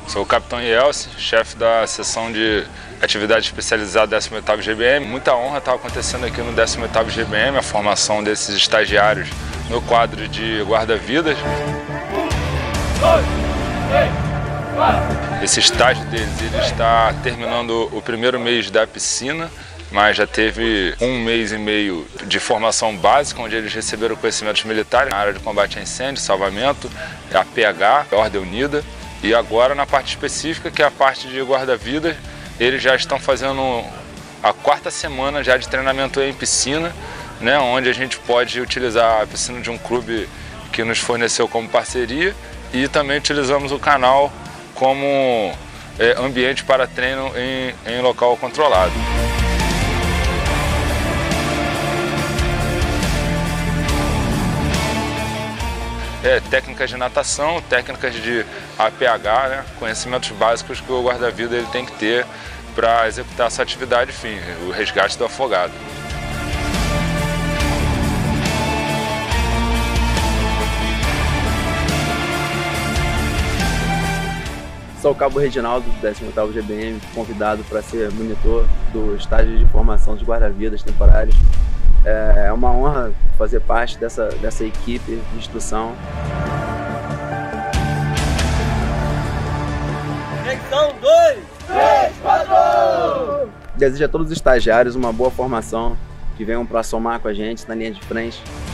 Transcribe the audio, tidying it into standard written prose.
Sou o capitão Ielce, chefe da seção de atividade especializada 18º GBM. Muita honra está acontecendo aqui no 18º GBM, a formação desses estagiários no quadro de guarda-vidas. 1, 2, 3, 4. Esse estágio deles, ele está terminando o primeiro mês da piscina, mas já teve 1 mês e meio de formação básica, onde eles receberam conhecimentos militares na área de combate a incêndio, salvamento, APH, Ordem Unida. E agora na parte específica, que é a parte de guarda-vidas, eles já estão fazendo a 4ª semana já de treinamento em piscina, né, onde a gente pode utilizar a piscina de um clube que nos forneceu como parceria e também utilizamos o canal como ambiente para treino em local controlado. Técnicas de natação, técnicas de APH, né? Conhecimentos básicos que o guarda-vida ele tem que ter para executar essa atividade, enfim, o resgate do afogado. Sou o Cabo Reginaldo, do 18º GBM, convidado para ser monitor do estágio de formação de guarda-vidas temporários. É uma honra fazer parte dessa equipe de instrução. Secção 2, 3, 4! Desejo a todos os estagiários uma boa formação, que venham para somar com a gente na linha de frente.